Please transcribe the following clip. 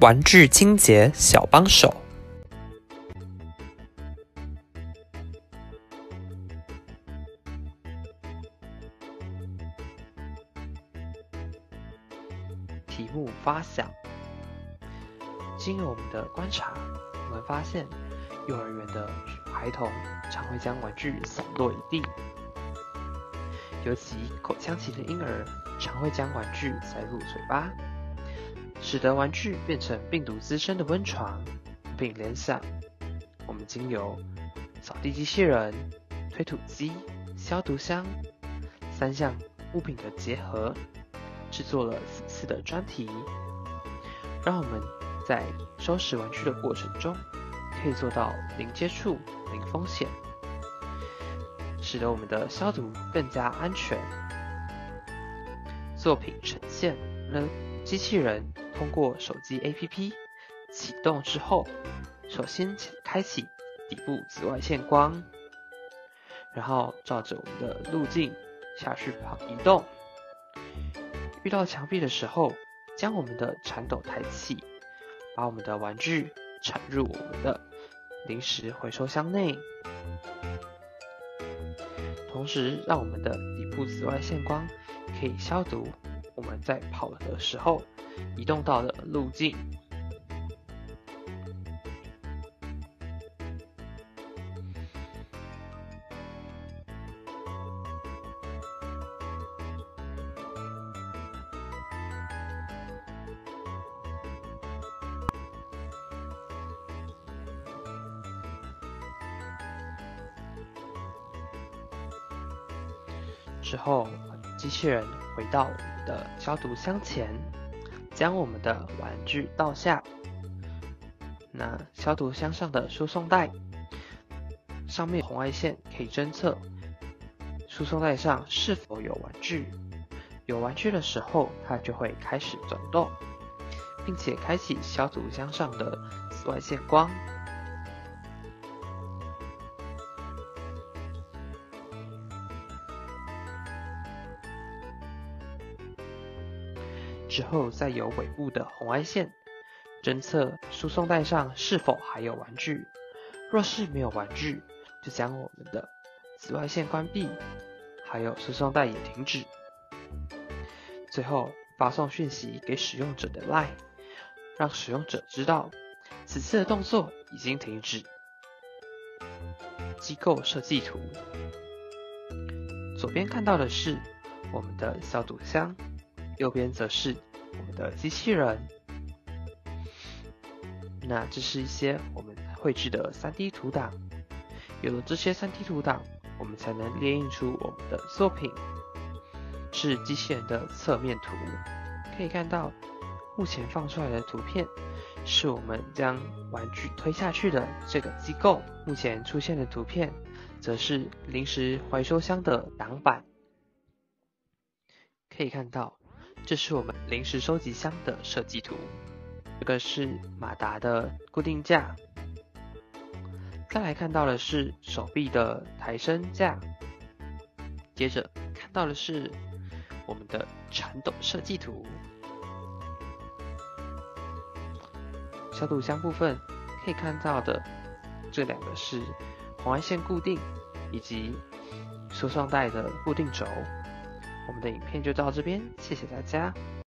玩具清洁小帮手。题目发想。经由我们的观察，我们发现幼儿园的孩童常会将玩具散落一地，尤其口腔期的婴儿常会将玩具塞入嘴巴，使得玩具变成病毒滋生的温床，并联想我们经由扫地机器人、推土机、消毒箱3项物品的结合，制作了此次的专题，让我们在收拾玩具的过程中可以做到零接触、零风险，使得我们的消毒更加安全。作品呈现了机器人通过手机 APP 启动之后，首先开启底部紫外线光，然后照着我们的路径下去移动，遇到墙壁的时候，将我们的铲斗抬起，把我们的玩具铲入我们的临时回收箱内，同时让我们的底部紫外线光可以消毒我们在跑的时候移动到的路径。之后，机器人回到我们的消毒箱前，将我们的玩具倒下。那消毒箱上的输送带上面红外线可以侦测输送带上是否有玩具，有玩具的时候，它就会开始转动，并且开启消毒箱上的紫外线光。之后再由尾部的红外线侦测输送带上是否还有玩具，若是没有玩具，就将我们的紫外线关闭，还有输送带也停止。最后发送讯息给使用者的 LINE， 让使用者知道此次的动作已经停止。机构设计图，左边看到的是我们的消毒箱，右边则是我们的机器人。那这是一些我们绘制的 3D 图档，有了这些 3D 图档，我们才能列印出我们的作品。是机器人的侧面图，可以看到目前放出来的图片是我们将玩具推下去的这个机构，目前出现的图片则是临时回收箱的挡板。可以看到这是我们临时收集箱的设计图，这个是马达的固定架，再来看到的是手臂的抬升架，接着看到的是我们的铲斗设计图。消毒箱部分可以看到的这两个是红外线固定以及输送带的固定轴。我们的影片就到这边，谢谢大家。